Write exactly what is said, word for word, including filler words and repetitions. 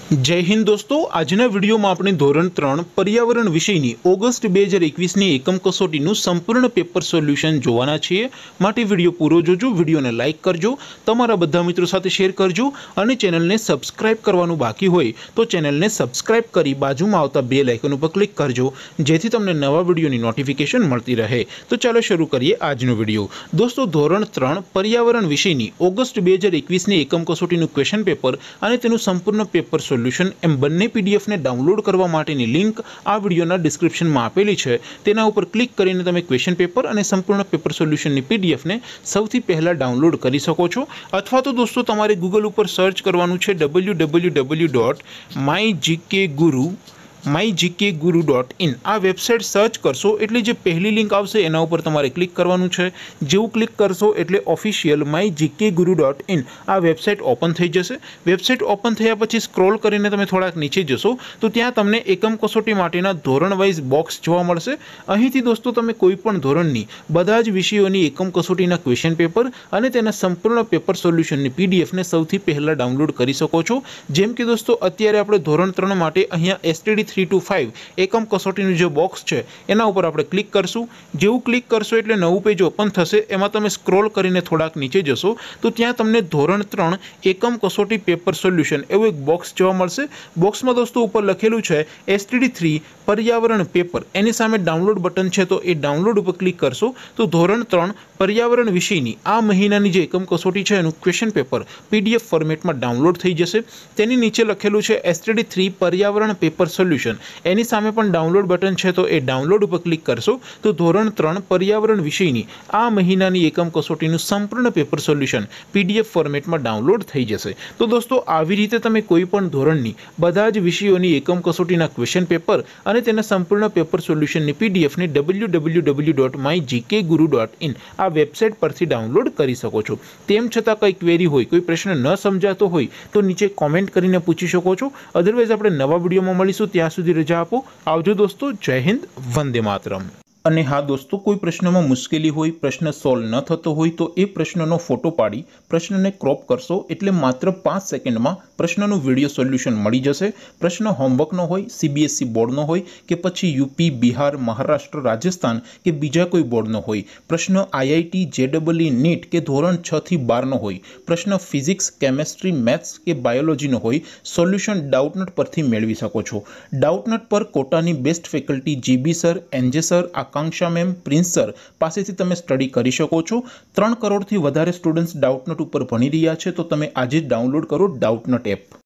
जय हिंद दोस्तों, आजना वीडियो में अपने धोरण त्रण पर्यावरण विषयनी ऑगस्ट બે હજાર એકવીસની એકમ कसोटीનું संपूर्ण पेपर सोल्यूशन જોવાના છીએ। માટે વિડીયો પૂરો જોજો, વિડીયોને લાઇક કરજો, તમારા બધા મિત્રો સાથે શેર કરજો અને ચેનલને સબસ્ક્રાઇબ કરવાનું બાકી હોય તો ચેનલને સબસ્ક્રાઇબ કરી બાજુમાં આવતા બેલ આઇકન ઉપર ક્લિક કરજો, જેથી તમને નવા વિડીયોની નોટિફિકેશન મળતી રહે। તો ચાલો શરૂ કરીએ આજનો વિડીયો। દોસ્તો, ધોરણ ત્રણ पर्यावरण વિષયની ઓગસ્ટ બે હજાર એકવીસની એકમ कसोटीનું ક્વેશ્ચન પેપર અને તેનું સંપૂર્ણ પેપર સોલ્યુશન एम बने पीडीएफ ने डाउनलॉड करवा माटेनी लिंक आ विडियोना डिस्क्रिप्शन में आपेली है। तेना उपर क्लिक करीने तमे क्वेश्चन पेपर और संपूर्ण पेपर सोल्यूशन पीडीएफ ने सौथी पहला डाउनलॉड करी सको छो। अथवा तो दोस्तों तमारे गूगल पर सर्च करवानुं छे W W W dot my GK Guru my GK Guru dot in आ वेबसाइट सर्च करशो एटले जे पहली लिंक आवशे एना उपर तमारे क्लिक करवानुं छे। जेवुं क्लिक करशो एटले official my GK Guru dot in आ वेबसाइट ओपन थई जशे। वेबसाइट ओपन थया पछी स्क्रॉल करीने तमे थोड़ाक नीचे जशो तो त्यां तमने एकम कसोटी माटेना धोरण वाइज बॉक्स जोवा मळशे। અહીંથી दोस्तों तमे कोईपण ધોરણની બધા જ વિષયોની એકમ कसोटीના ક્વેશ્ચન પેપર અને તેના સંપૂર્ણ પેપર સોલ્યુશનની પીડીએફ ને સૌથી પહેલા ડાઉનલોડ કરી શકો છો। જેમ કે દોસ્તો અત્યારે આપણે ધોરણ ત્રણ માટે અહીંયા એસટીડી थ्री टू फाइव एकम कसोटीનું जो बॉक्स है एना उपर आपणे क्लिक करशुं। जेवुं क्लिक करशो एटले नवुं पेज ओपन थशे। एमां तमे स्क्रॉल करीने थोड़ाक नीचे जशो तो त्यां तमने धोरण त्रण एकम कसोटी पेपर सोल्यूशन एवुं एक बॉक्स जोवा मळशे। बॉक्समां दोस्तों उपर लखेलुं छे एसटीडी थ्री पर्यावरण पेपर, एनी सामे डाउनलॉड बटन है तो ए डाउनलॉड पर क्लिक करशो तो धोरण त्रण पर्यावरण विषयनी आ महीनानी जे एकम कसोटी है एनुं क्वेश्चन पेपर पीडीएफ फॉर्मेट में डाउनलॉड थई जशे। तेनी नीचे लखेलुं छे एसटीडी थ्री पर्यावरण पेपर सोल्यूशन, एनी सामे पण डाउनलॉड बटन है तो ए डाउनलॉड पर क्लिक करशो तो धोरण त्रण पर्यावरण विषयनी आ महीनानी एकम कसोटीनुं संपूर्ण पेपर सोल्यूशन पीडीएफ फॉर्मेट में डाउनलॉड थई जशे। तो दोस्तों आवी रीते तमे कोईपण धोरणनी बधा ज विषयोनी एकम कसोटीना क्वेश्चन पेपर અને તેના સંપૂર્ણ પેપર સોલ્યુશનની પીડીએફ ને W W W dot my GK Guru dot in આ વેબસાઇટ પરથી ડાઉનલોડ કરી શકો છો। તેમ છતાં કંઈ ક્વેરી હોય, કોઈ પ્રશ્ન ન સમજાતો હોય તો નીચે કોમેન્ટ કરીને પૂછી શકો છો। અધરવાઇઝ આપણે નવા વિડીયોમાં મળીશું, ત્યાં સુધી રજા આપો। આવજો દોસ્તો, જય હિન્દ, વંદે માતરમ। અને હા દોસ્તો, કોઈ પ્રશ્નમાં મુશ્કેલી હોય, પ્રશ્ન સોલ્વ ન થતો હોય તો એ પ્રશ્નનો ફોટો પાડી પ્રશ્નને ક્રોપ કરશો એટલે માત્ર પાંચ સેકન્ડમાં પ્રશ્નનું વિડીયો સોલ્યુશન મળી જશે। પ્રશ્ન હોમવર્કનો હોય, સીબીએસઈ બોર્ડનો હોય કે પછી યુપી, બિહાર, મહારાષ્ટ્ર, રાજસ્થાન કે બીજા કોઈ બોર્ડનો હોય, પ્રશ્ન આઈઆઈટી, જેડબલઈ, નીટ કે ધોરણ છ થી બારનો હોય, પ્રશ્ન ફિઝિક્સ, કેમેસ્ટ્રી, મેથ્સ કે બાયોલોજીનો હોય, સોલ્યુશન ડાઉટનટ પરથી મેળવી શકો છો। ડાઉટનટ પર કોટાની best faculty GB sir, NJ sir, Akanksha ma'am, Prince sir पासेथी तमे स्टडी करी शको छो। त्रण करोड़ थी वधारे स्टूडंट्स डाउटनट उपर भणी रह्या छे तो तमे आजे ज डाउनलॉड करो डाउटनट एप।